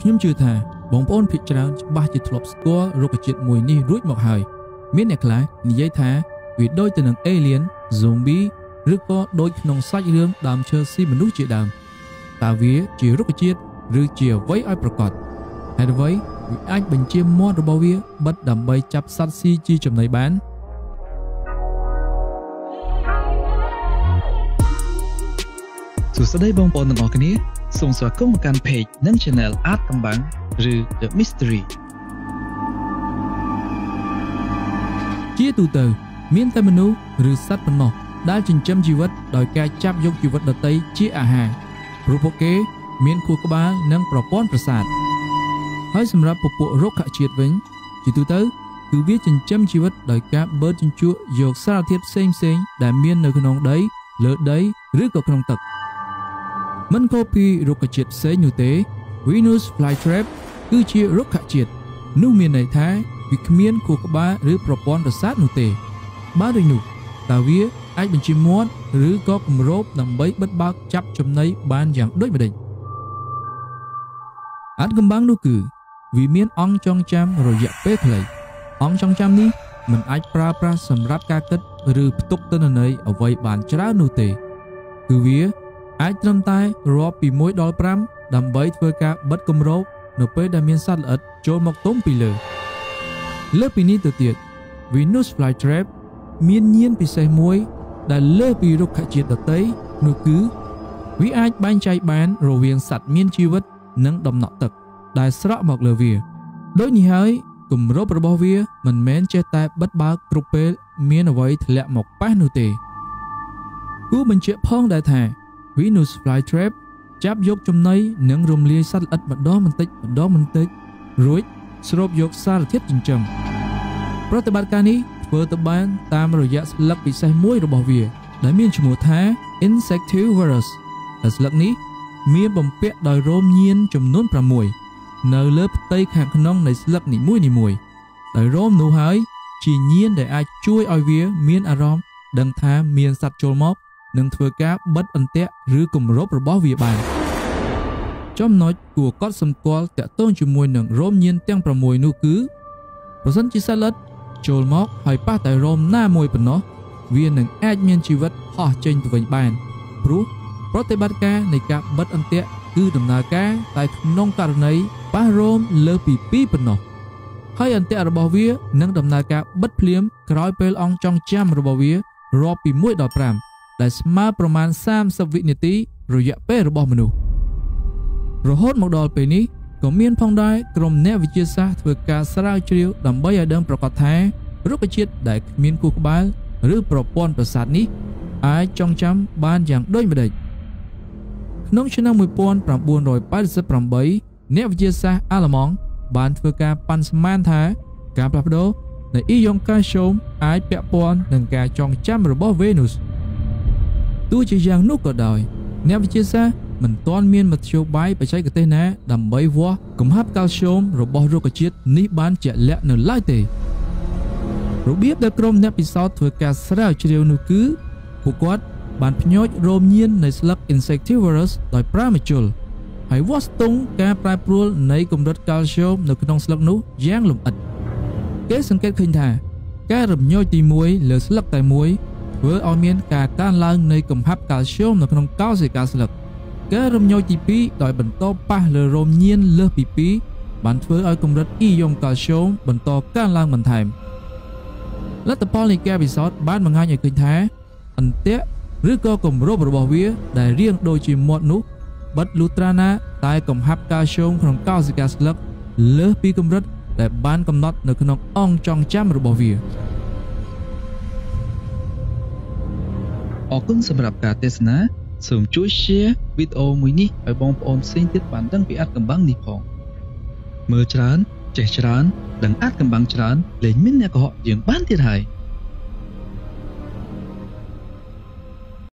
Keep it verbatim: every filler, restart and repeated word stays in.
ខ្ញុំជឿថាបងប្អូនភាគច្រើនច្បាស់ជាធ្លាប់ស្គាល់រុក្ខជាតិមួយនេះរួចមកហើយមានអ្នកខ្លះនិយាយថាវាដូចទៅនឹង alien zombie ឬក៏ដូចក្នុងសាច់រឿងដើមឈើស៊ីមនុស្សជាដើមតើវាជារុក្ខជាតិឬជាអ្វីឲ្យប្រកបហេតុអ្វីវាអាចបញ្ជាមាត់របស់វាបិទដើម្បីចាប់សត្វស៊ីជាចំណីបានសួស្តីបងប្អូនទាំងអស់គ្នាសូមស្វាគមន៍មកកាន់ page និង channel Art កំបាំងឬ The Mystery ជាទូទៅមានតែមនុស្សឬសត្វប៉ុណ្ណោះដែលចិញ្ចឹមជីវិតដោយការចាប់យកជីវិតដទៃជាអាហារព្រោះពួកគេមានខួរក្បាលនិងប្រព័ន្ធប្រសាទហើយសម្រាប់ពពួករុក្ខជាតិវិញជាទូទៅគឺវាចិញ្ចឹមជីវិតដោយការបឺតជញ្ជក់យកសារធាតុផ្សេងៗដែលមាននៅក្នុងដីលើដីឬក៏ក្នុងទឹកមិនខុសពីរុក្ខជាតិផ្សេងនោះទេ Venus flytrap គឺជារុក្ខជាតិនោះមានន័យថាវាគ្មានខួរក្បាលឬប្រព័ន្ធប្រសាទនោះទេបើដូចនោះតើវាអាចបញ្ជាមាត់ឬក៏គម្របដើម្បីបិទបើកចាប់ចំណីបានយ៉ាងដូចម្តេចអាចកំបាំងនោះគឺវាមានអង្គចងចាំរយៈពេលខ្លីអង្គចងចាំនេះមិនអាចប្រើប្រាស់សម្រាប់ការគិតឬផ្ទុកទិន្នន័យអ្វីបានច្រើននោះទេគឺវាអាចត្រឹមតែរាប់ពីមួយដល់ប្រាំដើម្បីធ្វើការបិទគម្របនៅពេលដែលមានសត្វល្អិតចូលមកទុំពីលើលើពីនេះទៅទៀត Venus flytrap មានញៀនពិសេសមួយដែលលើសពីរុក្ខជាតិដទៃនោះគឺវាអាចបែងចែកបានរវាងសត្វមានជីវិតនិងដំណក់ទឹកដែលស្រក់មកលើវាដូចនេះហើយគម្របរបស់វាមិនមែនចេះតែបិទបើកគ្រប់ពេលមានអ្វីធ្លាក់មកប៉ះនោះទេគួរបញ្ជាក់ផងដែរថា Venus flytrap ចាប់យកចំណីនិងរំលាយសត្វល្អិតម្ដងបន្តិចម្ដងបន្តិចរួចស្រូបយកសារធាតុចិញ្ចឹមប្រតិបត្តិការនេះធ្វើទៅបានតាមរយៈស្លឹកពិសេសមួយរបស់វាដែលមានឈ្មោះថា Insectivorous ដែលស្លឹកនេះមានបំពាក់ដោយរោមញៀនចំនួនប្រាំមួយនៅលើផ្ទៃខាងក្នុងនៃស្លឹកនីមួយៗដោយរោមនោះហើយជាញៀនដែលអាចជួយឲ្យវាមានអារម្មណ៍ដឹងថាមានសត្វចូលមកនិងធ្វើការបិទអន្ទាក់ឬគម្របរបស់វាបានចំណុចគួរកត់សម្គាល់តាក់ទងជាមួយនឹងរោមញៀនទាំងប្រាំមួយនោះគឺប្រសិនជាសត្វល្អិតចូលមកហើយប៉ះតែរោមណាមួយប៉ុណ្ណោះវានឹងអាចមានជីវិតហោះចេញទៅវិញបានព្រោះប្រតិបត្តិការនៃការបិទអន្ទាក់គឺដំណើរការតែក្នុងករណីប៉ះរោមលើសពីពីរប៉ុណ្ណោះហើយអន្ទាក់របស់វានឹងដំណើរការបិទភ្លាមក្រោយពេលអង្គចងចាំរបស់វារាប់ពីមួយដល់ប្រាំដែលស្មើប្រមាណសាមសិបវិនាទីរយៈពេលរបស់មនុស្សរហូតមកដល់ពេលនេះក៏មានផងដែរក្រុមអ្នកវិទ្យាសាស្ត្រធ្វើការស្រាវជ្រាវដើម្បីឲ្យដឹងប្រកាសថារុក្ខជាតិដែលគ្មានខួរក្បាលឬប្រព័ន្ធប្រសាទនេះអាចចងចាំបានយ៉ាងដូចម្តេចក្នុងឆ្នាំmột nghìn chín trăm tám mươi támអ្នកវិទ្យាសាស្ត្រអាល្លឺម៉ង់បានធ្វើការប៉ាន់ស្មានថាការផ្លាស់ប្ដូរនៃអ៊ីយ៉ុងកាល់ស្យូមអាចពាក់ព័ន្ធនឹងការចងចាំរបស់ Venus ទោះជាយ៉ាងនោះក៏ដោយអ្នកវិទ្យាសាស្ត្រមិនទាន់មានមធ្យោបាយបច្ចេកទេសណាដើម្បីវាស់កំហាប់កាល់ស្យូមរបស់រុក្ខជាតិនេះបានជាក់លាក់នៅឡើយទេរបៀបដែលក្រុមអ្នកពិសោធន៍ធ្វើការស្រាវជ្រាវនោះគឺពួកគាត់បានភ្ញាច់រោមញៀននៃស្លឹក Insectivorous ដោយប្រើម្ជុលហើយវាស់ស្ទង់ការប្រែប្រួលនៃកម្រិតកាល់ស្យូមនៅក្នុងស្លឹកនោះយ៉ាងលម្អិតគេសង្កេតឃើញថាការរំញោចទីមួយលើស្លឹកតែមួយធ្វើឲ្យមានការកើនឡើងនៃកំហាប់កាល់ស្យូមនៅក្នុងកោសិកាស្លឹកការរំញោចទីពីរដោយបន្តប៉ះលើរោមញៀនលើសពីពីរបានធ្វើឲ្យកម្រិតអ៊ីយ៉ុងកាល់ស្យូមបន្តកើនឡើងបន្ថែមលទ្ធផលនៃការពិសោធន៍បានបង្ហាញឲ្យឃើញថាអន្ទាក់ឬក៏គម្របរបស់វាដែលរាងដូចជាមាត់នោះបិទលុះត្រាណាតែកំហាប់កាល់ស្យូមក្នុងកោសិកាស្លឹកលើសពីកម្រិតដែលបានកំណត់នៅក្នុងអង្គចងចាំរបស់វាអរគុណសម្រាប់ការទស្សនាសូមជួយ share វីដេអូមួយនេះឲ្យបងប្អូនផ្សេងទៀតបានដឹងពីអាថ៌កំបាំងនេះផងមើលច្រើនចេះច្រើនដឹងអាថ៌កំបាំងច្រើនលែងមានអ្នកកុហកយើងបានទៀតហើយ